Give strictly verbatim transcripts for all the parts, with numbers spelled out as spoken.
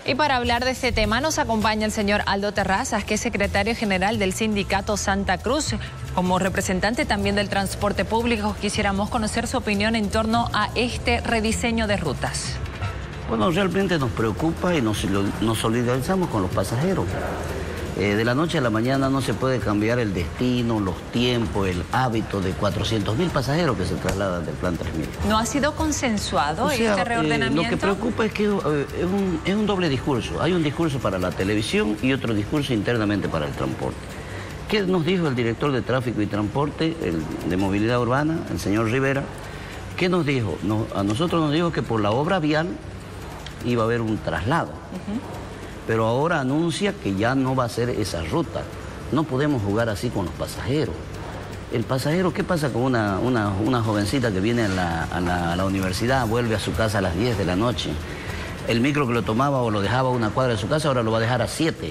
Y para hablar de este tema nos acompaña el señor Aldo Terrazas, que es secretario general del sindicato Santa Cruz. Como representante también del transporte público, quisiéramos conocer su opinión en torno a este rediseño de rutas. Bueno, realmente nos preocupa y nos, nos solidarizamos con los pasajeros. Eh, de la noche a la mañana no se puede cambiar el destino, los tiempos, el hábito de cuatrocientos mil pasajeros que se trasladan del plan tres mil. ¿No ha sido consensuado o sea, este reordenamiento? Eh, lo que preocupa es que eh, es, un, es un doble discurso. Hay un discurso para la televisión y otro discurso internamente para el transporte. ¿Qué nos dijo el director de Tráfico y Transporte, el de Movilidad Urbana, el señor Rivera? ¿Qué nos dijo? No, a nosotros nos dijo que por la obra vial iba a haber un traslado. Uh-huh. Pero ahora anuncia que ya no va a ser esa ruta. No podemos jugar así con los pasajeros. El pasajero, ¿qué pasa con una, una, una jovencita que viene a la, a, la, a la universidad, vuelve a su casa a las diez de la noche? El micro que lo tomaba o lo dejaba a una cuadra de su casa, ahora lo va a dejar a siete.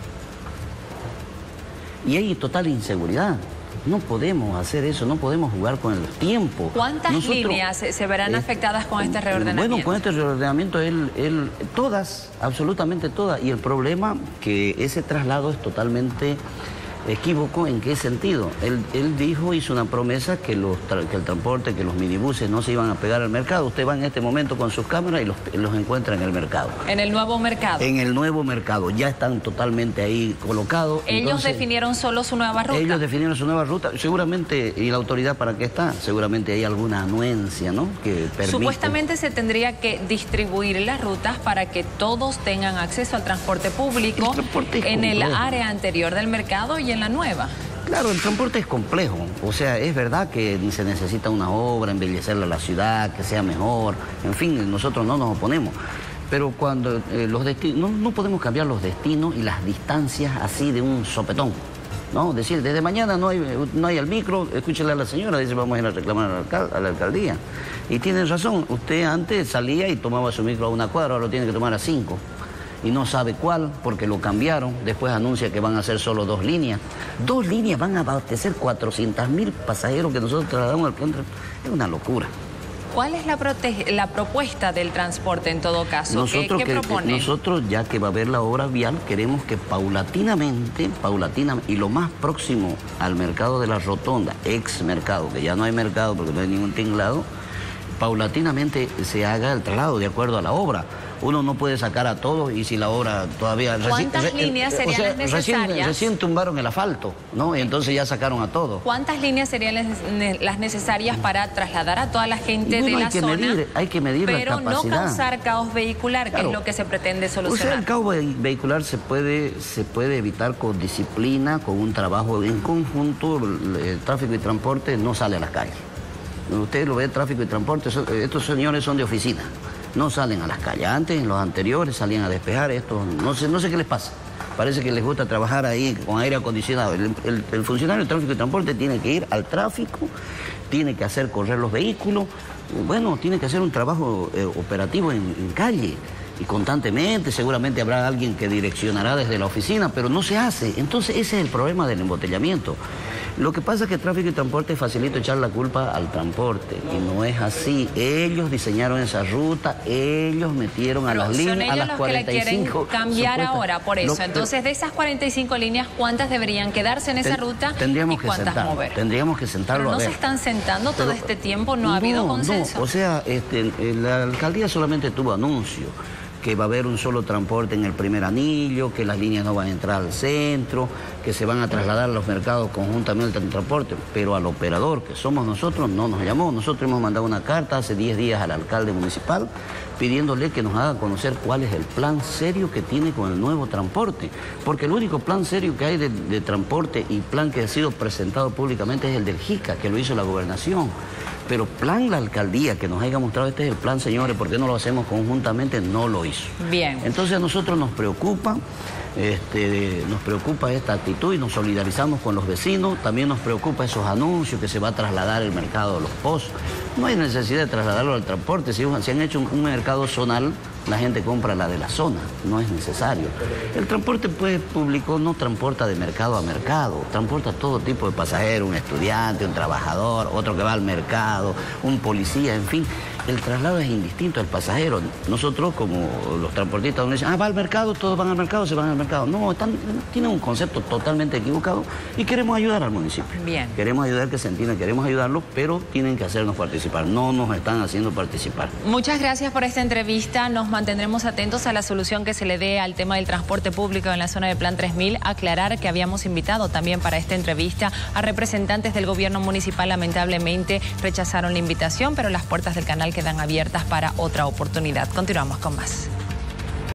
Y hay total inseguridad. No podemos hacer eso, no podemos jugar con el tiempo. ¿Cuántas Nosotros, líneas se verán eh, afectadas con este reordenamiento? Bueno, con este reordenamiento, él, él, todas, absolutamente todas. Y el problema que ese traslado es totalmente equívoco. ¿En qué sentido? Él, él dijo, hizo una promesa que, los, que el transporte, que los minibuses no se iban a pegar al mercado. Usted va en este momento con sus cámaras y los, los encuentra en el mercado. ¿En el nuevo mercado? En el nuevo mercado. Ya están totalmente ahí colocados. ¿Ellos Entonces, definieron solo su nueva ruta? Ellos definieron su nueva ruta. Seguramente, ¿y la autoridad para qué está? Seguramente hay alguna anuencia, ¿no? Que permite... Supuestamente se tendría que distribuir las rutas para que todos tengan acceso al transporte público en el área anterior del mercado y en la nueva. Claro, el transporte es complejo, o sea, es verdad que se necesita una obra, embellecerla a la ciudad, que sea mejor, en fin, nosotros no nos oponemos, pero cuando eh, los destinos, no, no podemos cambiar los destinos y las distancias así de un sopetón, ¿no? Decir, desde mañana no hay, no hay el micro, escúchele a la señora, dice, vamos a ir a reclamar a la, alcal a la alcaldía. Y tiene razón, usted antes salía y tomaba su micro a una cuadra, ahora lo tiene que tomar a cinco. Y no sabe cuál, porque lo cambiaron. Después anuncia que van a ser solo dos líneas. Dos líneas van a abastecer cuatrocientos mil pasajeros que nosotros trasladamos al plan. Es una locura. ¿Cuál es la, la propuesta del transporte en todo caso? Nosotros, ¿Qué, qué que, propone? Nosotros, ya que va a haber la obra vial, queremos que paulatinamente, paulatinamente, y lo más próximo al mercado de la Rotonda, ex mercado, que ya no hay mercado porque no hay ningún tinglado, paulatinamente se haga el traslado de acuerdo a la obra. Uno no puede sacar a todos y si la obra todavía... ¿Cuántas reci líneas serían o sea, las necesarias? Recién, recién tumbaron el asfalto, ¿no? Y entonces ya sacaron a todos. ¿Cuántas líneas serían las necesarias para trasladar a toda la gente bueno, de la hay que zona? Medir, hay que medir pero la capacidad. Pero no causar caos vehicular, claro, que es lo que se pretende solucionar. O sea, el caos vehicular se puede, se puede evitar con disciplina, con un trabajo en conjunto. El tráfico y transporte no sale a las calles. Usted lo ve, tráfico y transporte, estos señores son de oficina. No salen a las calles. Antes, en los anteriores, salían a despejar esto. No sé, no sé qué les pasa. Parece que les gusta trabajar ahí con aire acondicionado. El, el, el funcionario de tráfico y transporte tiene que ir al tráfico, tiene que hacer correr los vehículos. Bueno, tiene que hacer un trabajo eh, operativo en, en calle. Y constantemente, seguramente habrá alguien que direccionará desde la oficina, pero no se hace. Entonces, ese es el problema del embotellamiento. Lo que pasa es que tráfico y transporte facilita echar la culpa al transporte, y no es así. Ellos diseñaron esa ruta, ellos metieron a pero las líneas, a las los cuarenta y cinco. Que la quieren cambiar ahora, por eso. Lo, Entonces, de esas cuarenta y cinco líneas, ¿cuántas deberían quedarse en esa ten, ruta tendríamos y que cuántas sentar, mover? Tendríamos que sentarlo pero no a ver. se están sentando todo pero, este tiempo, no, no ha habido consenso. No, o sea, este, la alcaldía solamente tuvo anuncio que va a haber un solo transporte en el primer anillo, que las líneas no van a entrar al centro, que se van a trasladar a los mercados conjuntamente al transporte, pero al operador, que somos nosotros, no nos llamó. Nosotros hemos mandado una carta hace diez días al alcalde municipal pidiéndole que nos haga conocer cuál es el plan serio que tiene con el nuevo transporte, porque el único plan serio que hay de, de transporte y plan que ha sido presentado públicamente es el del JICA, que lo hizo la gobernación. Pero plan la alcaldía, que nos haya mostrado este es el plan, señores, ¿por qué no lo hacemos conjuntamente? No lo hizo. Bien. Entonces a nosotros nos preocupa, este, nos preocupa esta actitud y nos solidarizamos con los vecinos. También nos preocupa esos anuncios que se va a trasladar el mercado de los pozos. No hay necesidad de trasladarlo al transporte. Si, si han hecho un, un mercado zonal, la gente compra la de la zona, no es necesario. El transporte pues, público no transporta de mercado a mercado, transporta todo tipo de pasajeros, un estudiante, un trabajador, otro que va al mercado, un policía, en fin. el traslado es indistinto al pasajero. Nosotros, como los transportistas, uno dice, ah, va al mercado, todos van al mercado, se van al mercado. No, están, tienen un concepto totalmente equivocado y queremos ayudar al municipio. Bien. Queremos ayudar que se entienda, queremos ayudarlos, pero tienen que hacernos participar. No nos están haciendo participar. Muchas gracias por esta entrevista. Nos mantendremos atentos a la solución que se le dé al tema del transporte público en la zona de Plan tres mil. Aclarar que habíamos invitado también para esta entrevista a representantes del gobierno municipal. Lamentablemente rechazaron la invitación, pero las puertas del canal quedan abiertas para otra oportunidad. Continuamos con más.